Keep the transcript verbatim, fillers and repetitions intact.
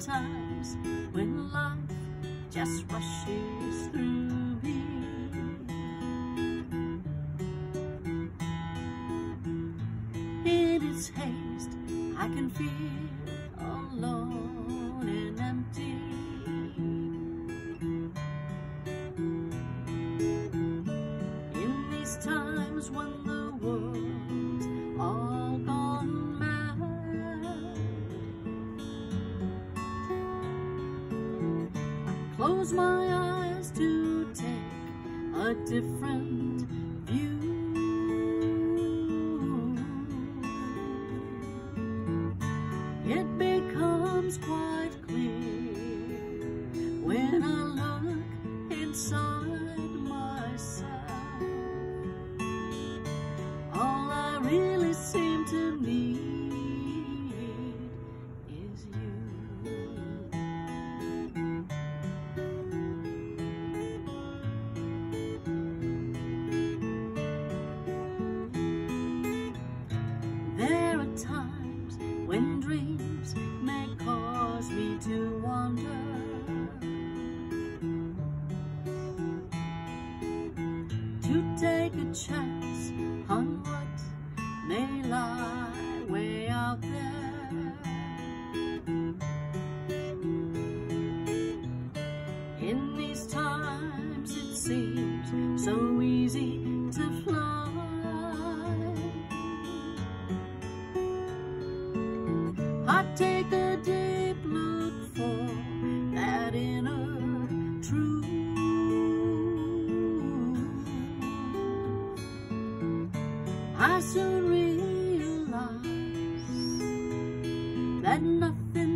times when life just rushes through me. In its haste, I can feel alone and empty. In these times when the world's all gone mad, I close my eyes to take a different view. It becomes quite clear when I look inside myself. All I really seem to need is you. There are times when dreams may cause me to wander, to take a chance on what may lie way out there. In these times it seems so easy to fly. I take a deep look for that inner truth. I soon realize that nothing